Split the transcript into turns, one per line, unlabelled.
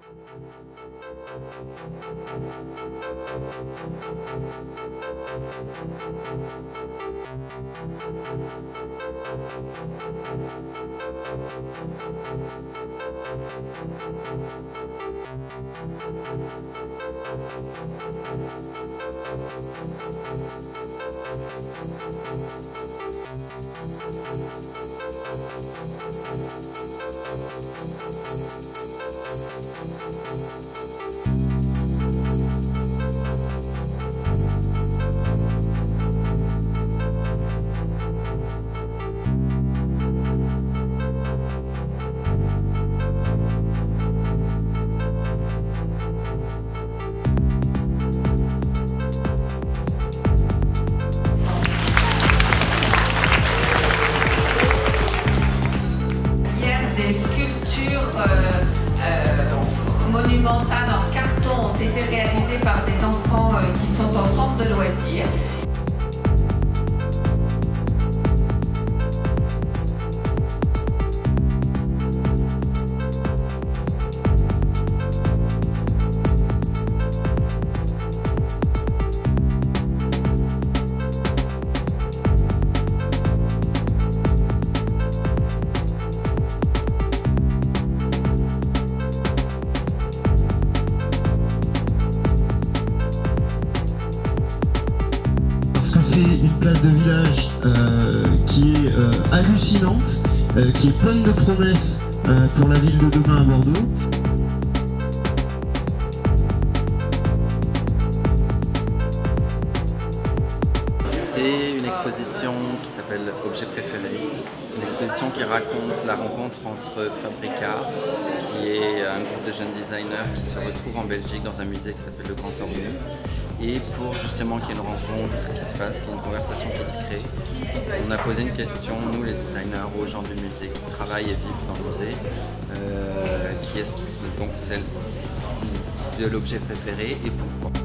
Des sculptures monumentales en carton ont été réalisées par des enfants qui sont en centre de loisirs.
C'est une place de village qui est hallucinante, qui est pleine de promesses pour la ville de demain à Bordeaux.
C'est une exposition qui s'appelle Objets préférés. C'est une exposition qui raconte la rencontre entre Fabrica, qui est un groupe de jeunes designers qui se retrouvent en Belgique dans un musée qui s'appelle le Grand Ornu. Et pour justement qu'il y ait une rencontre qui se fasse, qu'il y ait une conversation qui se crée, on a posé une question, nous les designers, aux gens du musée qui travaillent et vivent dans le musée, qui est donc celle de l'objet préféré et pourquoi.